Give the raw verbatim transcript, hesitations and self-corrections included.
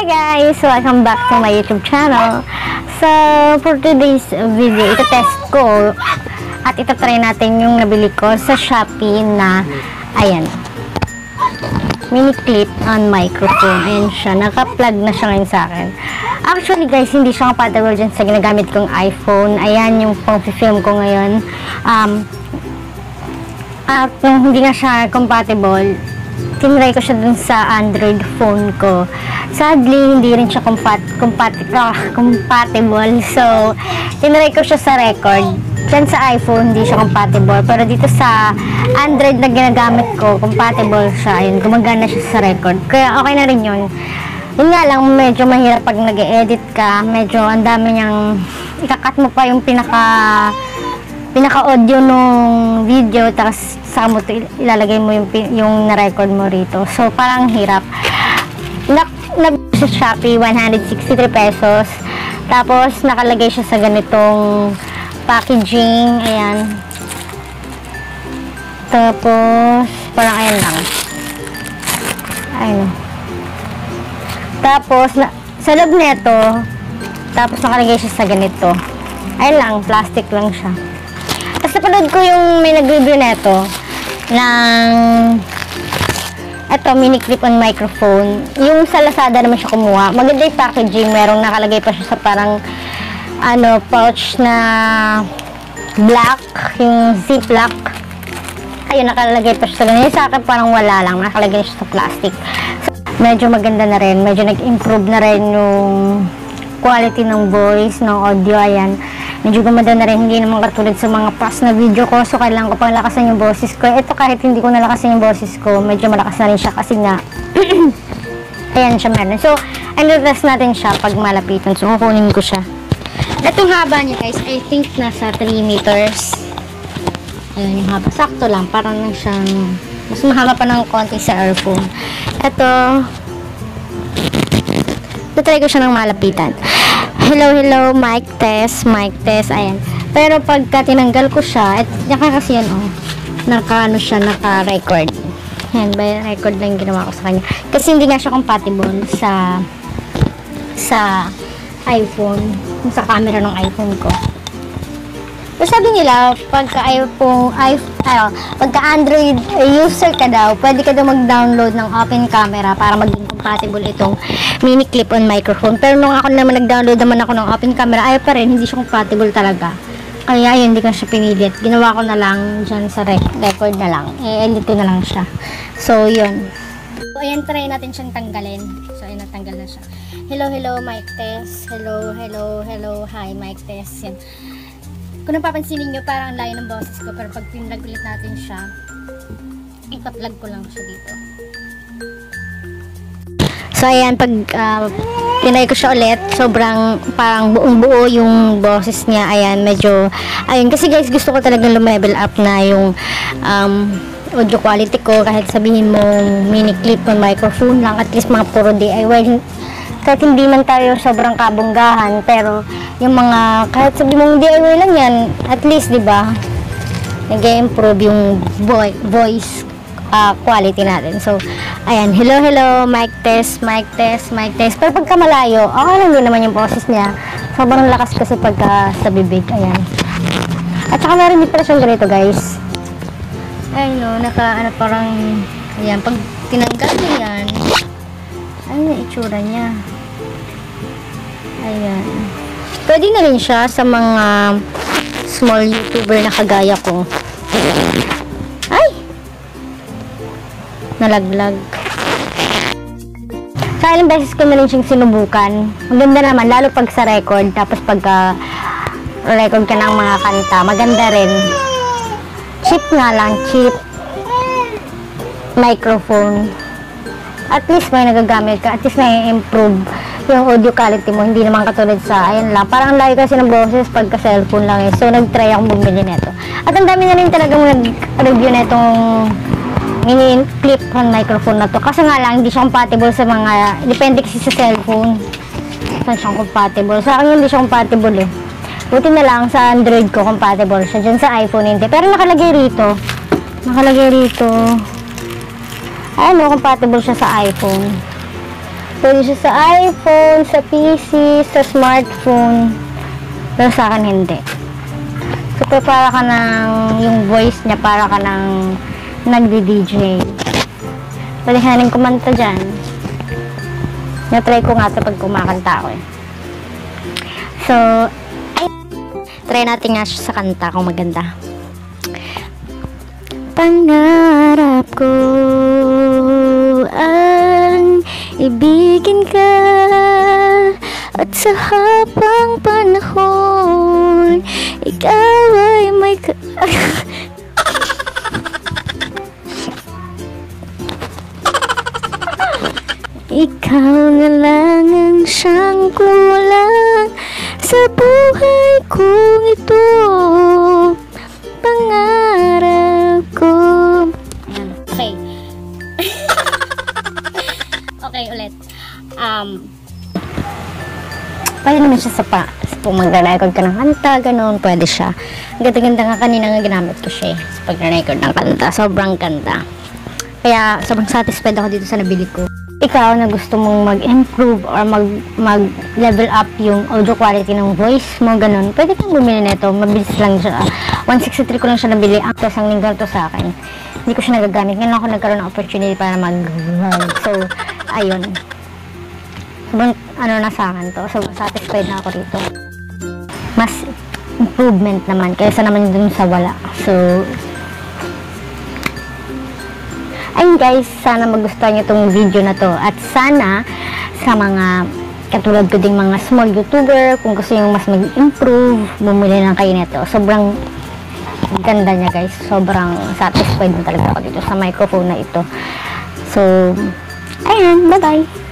Hi guys! Welcome back to my YouTube channel. So, for today's video, ito-test ko at ito-try natin yung nabili ko sa Shopee na, ayan, mini clip on microphone. Ayan siya, naka-plug na siya ngayon sa akin. Actually guys, hindi siya compatible dyan sa ginagamit kong iPhone. Ayan yung pang-film ko ngayon. Um, at nung hindi na siya compatible, tinry ko siya dun sa Android phone ko. Sadly, hindi rin siya compat compat oh, compatible. So, tinry ko siya sa record. Diyan sa iPhone, hindi siya compatible. Pero dito sa Android na ginagamit ko, compatible siya. Ayun, gumagana siya sa record. Kaya okay na rin yun. Yun nga lang, medyo mahirap pag nag-edit ka. Medyo ang dami niyang, ikakat mo pa yung pinaka pinaka-audio nung video, tapos saka mo ito, ilalagay mo yung, yung na-record mo rito. So, parang hirap. Na, na sa Shopee, one hundred sixty-three pesos. Tapos, nakalagay siya sa ganitong packaging. Ayan. Tapos, parang ayan lang. Ayan. Tapos, na, sa loob nito, tapos nakalagay siya sa ganito. Ayan lang, plastic lang siya. Tapos napanood ko yung may nag-review neto ng eto, mini clip on microphone. Yung sa Lazada naman siya kumuha. Maganda yung packaging. Merong nakalagay pa siya sa parang ano, pouch na black. Yung ziplock. Ayun, nakalagay pa siya sa ganyan. Sa akin parang wala lang. Nakalagay siya sa plastic. So, medyo maganda na rin. Medyo nag-improve na rin yung quality ng voice, ng audio. Ayan. Medyo gumanda na rin, hindi naman katulad sa mga past na video ko. So, kailangan ko pang lakasan yung boses ko. Ito, kahit hindi ko nalakasan yung boses ko, medyo malakas na rin siya kasi nga, ayan siya meron. So, ano-test natin siya pag malapitan. So, kukunin ko siya. Itong haba niya, guys, I think nasa three meters. Ayan yung haba. Sakto lang. Parang lang siyang, mas mahaba pa ng konti sa earphone. Ito, tutry ko siya ng malapitan. Hello, hello, mic test, mic test, ayan. Pero pagka tinanggal ko siya, at naka kasi yan, oh, naka, ano siya, naka-record. Ayan, by record lang ginawa ko sa kanya. Kasi hindi nga siya compatible sa, sa iPhone, sa camera ng iPhone ko. So, sabi nila, pagka iPhone, iPhone, ayo, pagka Android user ka daw, pwede ka daw mag-download ng open camera para maging compatible itong mini clip on microphone. Pero nung ako naman nag-download naman ako ng open camera, ayaw pa rin, hindi siya compatible talaga. Kaya yun, hindi ko siya pinilit. Ginawa ko na lang dyan sa rec record na lang. I-edit ko na lang siya. So, yun. So, ayan, try natin siyang tanggalin. So, ayan, natanggal na siya. Hello, hello, mic test. Hello, hello, hello, hi, mic test. Yan. Kung napapansinin nyo, parang layo ng boses ko. Pero pag pinag ulit natin siya, ipa-plug ko lang siya dito. So, ayan, pag uh, tinay ko siya ulit, sobrang parang buong-buo yung boses niya. Ayan, medyo, ayun, kasi guys, gusto ko talagang lumevel up na yung um, audio quality ko. Kahit sabihin mo mini clip on microphone lang, at least mga puro D I Y. Kahit hindi man tayo sobrang kabonggahan, pero yung mga, kahit sabi mong D I Y lang yan, at least, di ba, nag-improve yung voice uh, quality natin. So, ayan, hello, hello, mic test, mic test, mic test. Pero pagka malayo, okay lang din naman yung boses niya. Sobrang lakas kasi pagka sa bibig, ayan. At saka narinig pala siyang ganito, guys. Ayun, no, naka, ano, parang, ayan, pag tinanggal niya yan, ayun yung itsura niya. Ayan. Pwede na rin siya sa mga small YouTuber na kagaya ko. Ay! Nalaglag. Sa ilang beses ko na rin siyang sinubukan. Maganda naman, lalo pag sa record. Tapos pagka record ka ng mga kanta, maganda rin. Cheap nga lang, cheap microphone. At least may nagagamit ka, at least may improve yung audio quality mo, hindi naman katulad sa, ayan lang, parang layo kasi ng boses pagka cellphone lang eh. So, nag-try akong bumili nito. At ang dami na rin talagang nag-review na itong mini clip on microphone na to. Kasi nga lang, hindi siya compatible sa mga, depende kasi sa cellphone. Saan siya compatible? Sa akin hindi siya compatible eh. Buti na lang sa Android ko compatible siya. Diyan sa iPhone hindi. Pero nakalagay rito. Nakalagay rito. Ayan o, compatible siya sa iPhone. Pwede siya sa iPhone, sa P C, sa smartphone. Pero sa akin hindi. So, para ka ng, yung voice niya, para ka ng nagdi-D J. Pwede ka na rin kumanta dyan. Na-try ko nga ito pag kumakanta ako eh. So, ay, try natin nga siya sa kanta kung maganda. Pangarap ko ang ibigin ka, at sa habang panahon ikaw ay may ka ikaw na lang ang siyang kulang sa buhay kong ito, pangarap ko. Ayan, okay. Okay, ulit. Um, pwede naman siya sa pa. Kung magre-record ka ng kanta, ganun, pwede siya. Ang ganda-ganda nga kanina nga ginamit ko siya eh, sa pagre-record ng kanta. Sobrang ganda. Kaya, sobrang satisfied ako dito sa nabili ko. Ikaw na gusto mong mag-improve or mag, mag-level up yung audio quality ng voice mo, ganun, pwede kang bumili nito. Mabilis lang siya. one sixty-three ko lang siya nabili. Ang ang linggo to sa akin. Hindi ko siya nagagamit. Ngayon ako nagkaroon ng opportunity para mag-vlog. So, ayun. Sobrang, ano na sa akin to. So, satisfied na ako rito. Mas improvement naman kaysa naman dun sa wala. So, ayun guys, sana magustuhan nyo itong video na to. At sana sa mga katulad ko ding mga small YouTuber, kung gusto nyo mas mag-improve, bumili lang kayo nito. Sobrang ganda niya guys. Sobrang satisfied na talaga ako dito sa microphone na ito. So, ayun, bye bye!